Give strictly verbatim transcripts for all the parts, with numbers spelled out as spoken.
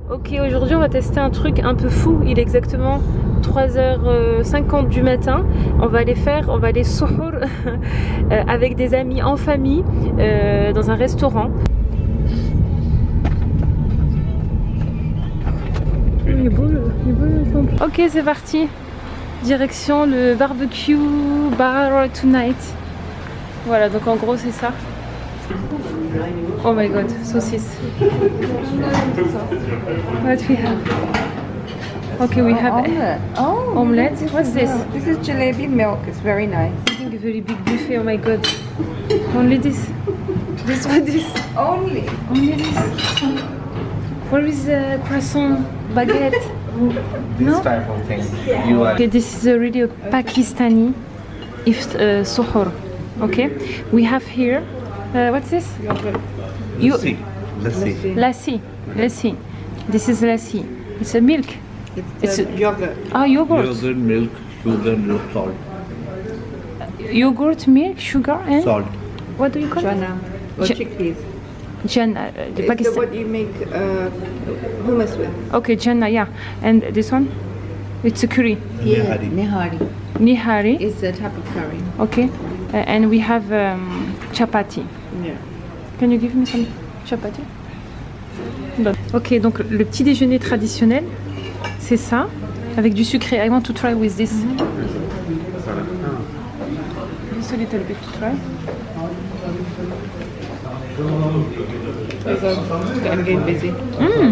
Ok, aujourd'hui on va tester un truc un peu fou. Il est exactement trois heures cinquante du matin. On va aller faire, on va aller souhour avec des amis en famille euh, dans un restaurant. Il est beau le, il est beau le temple. Ok, c'est parti. Direction le barbecue bar tonight. Voilà, donc en gros c'est ça. Oh my god, saucisse. What we have? Okay, we have omelette. Oh, omelette. What's this? This is jalebi milk. It's very nice. I think a very big buffet. Oh my god. Only this. This one, this. Only. Only this. Where is the croissant baguette? This No? type of thing. You are. Okay, this is a really a Pakistani if uh, suhoor. Okay, we have here. Uh, what's this? You Lassi. Lassi. lassi. Lassi. This is lassi. It's a milk. It's, It's uh, yogurt. Ah, yogurt. Yogurt, milk, sugar, milk, salt. Yogurt, milk, sugar, and Salt. what do you call it? Chana or Ch- chickpeas. Jannah, uh, the It's the, Pakistan. what you make uh, hummus with. Okay, Jannah, yeah. And this one? It's a curry. Nihari. Nihari. Nihari. It's a type of curry. Okay. Uh, and we have um, chapati. Yeah. Can you give me some chapati? Ok, donc le petit déjeuner traditionnel, c'est ça, avec du sucré. I want to try with this. Just a little bit to try. I'm getting busy. Mm.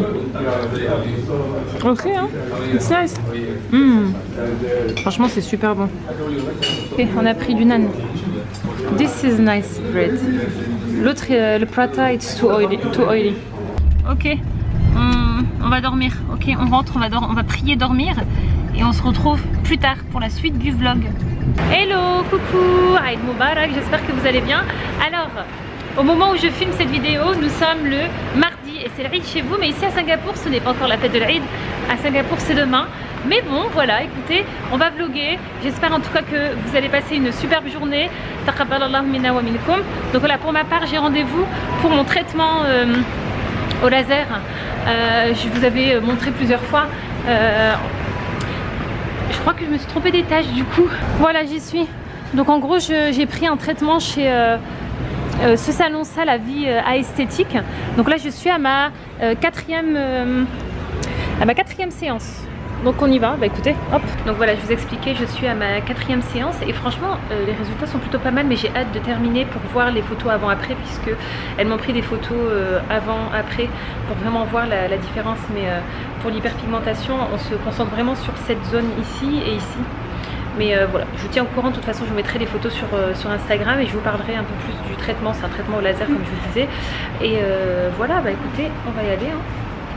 Ok, hein? It's nice. Mm. Franchement, c'est super bon. Ok, on a pris du nan. This is nice bread. L'autre, euh, le prata, it's too oily. Too oily. Ok, on, on va dormir. Ok, on rentre, on va, on va prier dormir. Et on se retrouve plus tard pour la suite du vlog. Hello, coucou, Aïd Moubarak, j'espère que vous allez bien. Alors, au moment où je filme cette vidéo, nous sommes le mardi et c'est l'Aïd chez vous, mais ici à Singapour, ce n'est pas encore la fête de l'Aïd. À Singapour, c'est demain. Mais bon, voilà, écoutez, on va vlogger. J'espère en tout cas que vous allez passer une superbe journée. Taqabbalallahu minna wa minkum. Donc voilà, pour ma part, j'ai rendez-vous pour mon traitement euh, au laser. Euh, je vous avais montré plusieurs fois. Euh, je crois que je me suis trompée d'étage du coup. Voilà, j'y suis. Donc en gros, j'ai pris un traitement chez... Euh, Euh, ce salon ça la vie euh, à esthétique. Donc là je suis à ma euh, quatrième euh, à ma quatrième séance. Donc on y va, bah écoutez, hop. Donc voilà, je vous expliquais, je suis à ma quatrième séance et franchement euh, les résultats sont plutôt pas mal, mais j'ai hâte de terminer pour voir les photos avant-après, puisque elles m'ont pris des photos euh, avant-après pour vraiment voir la, la différence. Mais euh, pour l'hyperpigmentation, on se concentre vraiment sur cette zone ici et ici. Mais euh, voilà, je vous tiens au courant. De toute façon, je vous mettrai des photos sur, euh, sur Instagram et je vous parlerai un peu plus du traitement. C'est un traitement au laser comme je vous disais. Et euh, voilà, bah écoutez, on va y aller. Hein.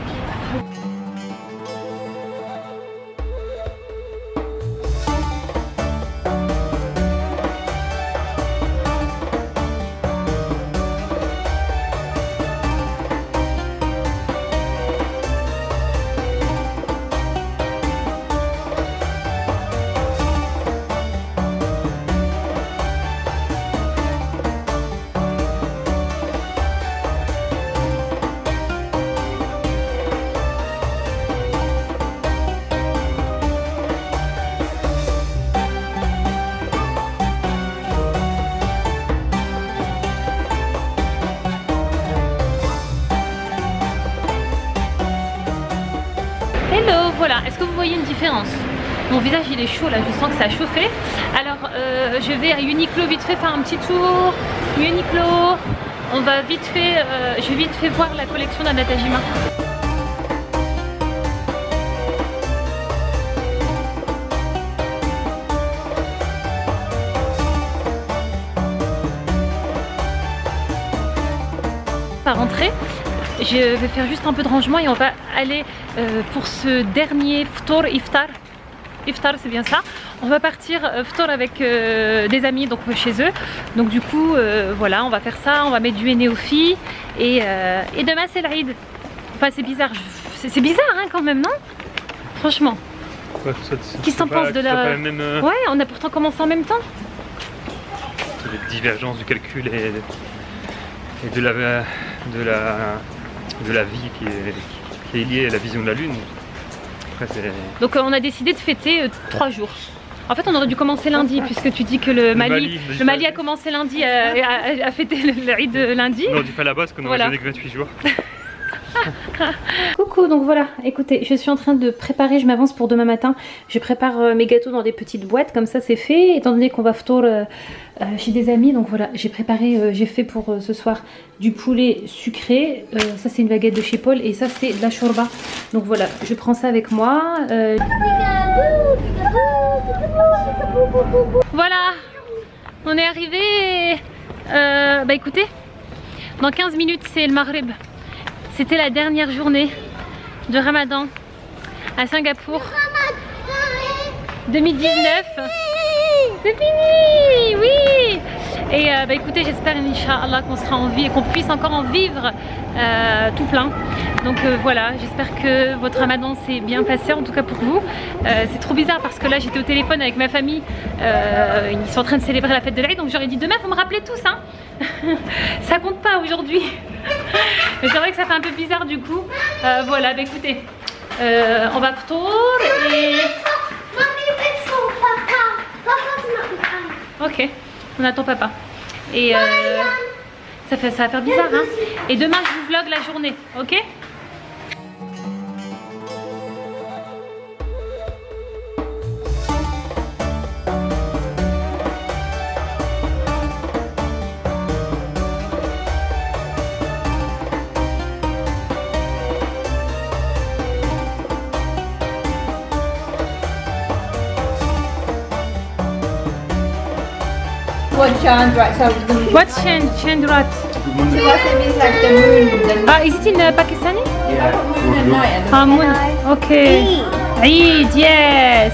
Hello, voilà, est-ce que vous voyez une différence? Mon visage il est chaud là, je sens que ça a chauffé. Alors euh, je vais à Uniqlo vite fait faire un petit tour. Uniqlo, on va vite fait, euh, je vais vite fait voir la collection d'Anatajima. À rentrer, je vais faire juste un peu de rangement et on va aller euh, pour ce dernier ftour iftar. Iftar, c'est bien ça. On va partir euh, ftour avec euh, des amis donc chez eux. Donc du coup euh, voilà, on va faire ça, on va mettre du henné aux filles et, euh, et demain c'est l'Aïd. Enfin c'est bizarre, c'est bizarre hein, quand même, non? Franchement. Ouais, Qu'est-ce que t'en penses de la... la même, euh... Ouais, on a pourtant commencé en même temps. Les divergences du calcul et, et de, la, de, la, de la vie qui, est, qui est lié à la vision de la lune. Après, c'est... Donc euh, on a décidé de fêter euh, trois jours. En fait on aurait dû commencer lundi puisque tu dis que le, le Mali, Mali, le Mali a commencé lundi à, à, à fêter le, le Eid lundi. Non, on dit pas là-bas parce qu'on aurait Voilà. jamais que vingt-huit jours. Coucou, donc voilà, écoutez, je suis en train de préparer, je m'avance pour demain matin. Je prépare euh, mes gâteaux dans des petites boîtes, comme ça c'est fait, étant donné qu'on va ftour euh, euh, chez des amis. Donc voilà, j'ai préparé, euh, j'ai fait pour euh, ce soir du poulet sucré. Euh, ça c'est une baguette de chez Paul et ça c'est de la shorba. Donc voilà, je prends ça avec moi. Euh... Voilà, on est arrivé. Euh, bah écoutez, dans quinze minutes c'est le Maghreb. C'était la dernière journée de Ramadan à Singapour deux mille dix-neuf. C'est fini, oui. Et euh, bah écoutez, j'espère Inch'Allah qu'on sera en vie et qu'on puisse encore en vivre euh, tout plein. Donc euh, voilà, j'espère que votre Ramadan s'est bien passé, en tout cas pour vous. Euh, c'est trop bizarre parce que là j'étais au téléphone avec ma famille, euh, ils sont en train de célébrer la fête de l'Aïd, donc j'aurais dit demain vous me rappelez tous hein. Ça compte pas aujourd'hui. Mais c'est vrai que ça fait un peu bizarre du coup. Euh, voilà, bah écoutez, euh, on va ftour et... Ok, on attend papa. Et euh, ça, fait, ça va faire bizarre hein. Et demain je vous vlog la journée, ok? What Chandrat? So it's going to be What's Chand Chandrat? Chandrat means like the moon. The Ah, is it in uh, Pakistani? Yeah. moon and night. And Ah, moon. Okay. Eid, yes.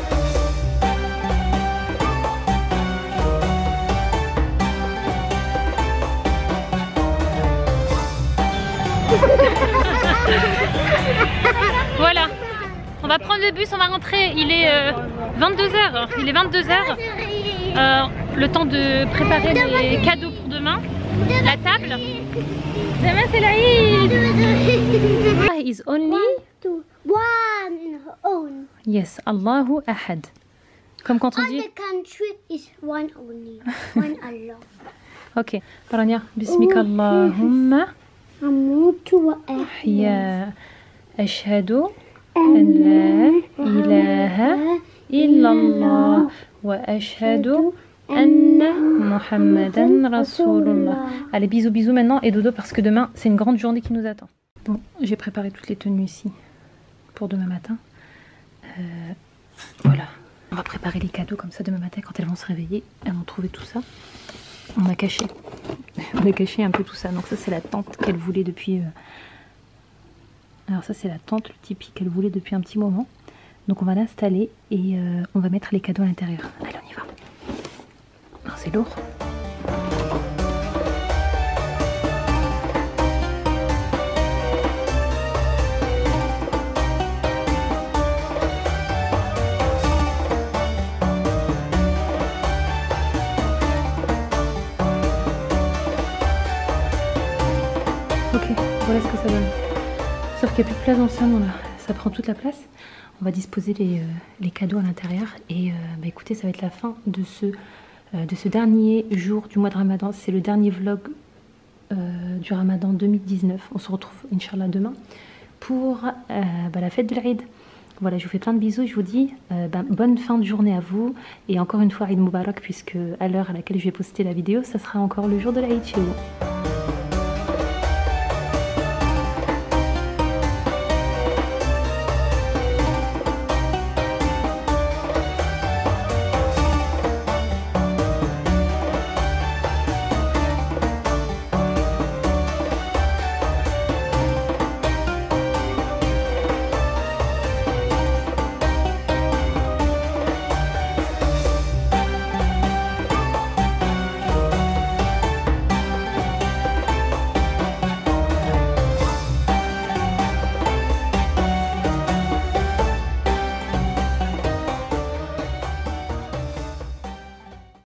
Voilà. On va prendre le bus, on va rentrer. Il est euh, vingt-deux heures. Il est vingt-deux heures. Euh, le temps de préparer les cadeaux pour demain. La table. Demain c'est l'Aïd. Allah is only. Two, one own. Yes, Allahu Ahad. Comme quand on And dit. the country is one only. One Allah. Ok. Rania. Bismika Allahumma. أموت وأحيا Ya. Ashhadu an la ilaha illallah. Wa ashhadu anna Muhammadan Rasulullah. Allez, bisous, bisous maintenant et dodo parce que demain c'est une grande journée qui nous attend. Bon, j'ai préparé toutes les tenues ici pour demain matin. Euh, voilà, on va préparer les cadeaux comme ça demain matin quand elles vont se réveiller. Elles vont trouver tout ça. On a caché, on a caché un peu tout ça. Donc ça c'est la tente qu'elle voulait depuis. Euh... Alors ça c'est la tente, le tipi qu'elle voulait depuis un petit moment. Donc on va l'installer et euh, on va mettre les cadeaux à l'intérieur. Allez, on y va. Oh, c'est lourd. Ok, voilà ce que ça donne. Sauf qu'il n'y a plus de place dans le salon là. Ça prend toute la place. On va disposer les, euh, les cadeaux à l'intérieur. Et euh, bah, écoutez, ça va être la fin de ce, euh, de ce dernier jour du mois de Ramadan. C'est le dernier vlog euh, du Ramadan deux mille dix-neuf. On se retrouve, Inch'Allah, demain pour euh, bah, la fête de l'Aïd. Voilà, je vous fais plein de bisous et je vous dis euh, bah, bonne fin de journée à vous. Et encore une fois, Eid Mubarak, puisque à l'heure à laquelle je vais poster la vidéo, ça sera encore le jour de l'Aïd chez vous.